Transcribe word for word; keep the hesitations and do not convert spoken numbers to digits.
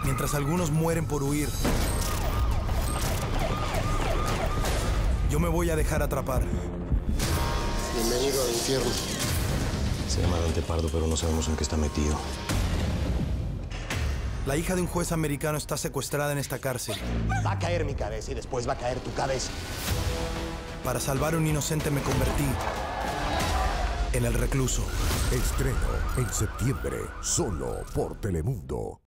Mientras algunos mueren por huir, yo me voy a dejar atrapar. Bienvenido al infierno. Se llama Dante Pardo, pero no sabemos en qué está metido. La hija de un juez americano está secuestrada en esta cárcel. Va a caer mi cabeza y después va a caer tu cabeza. Para salvar a un inocente me convertí en el recluso. Estreno en septiembre, solo por Telemundo.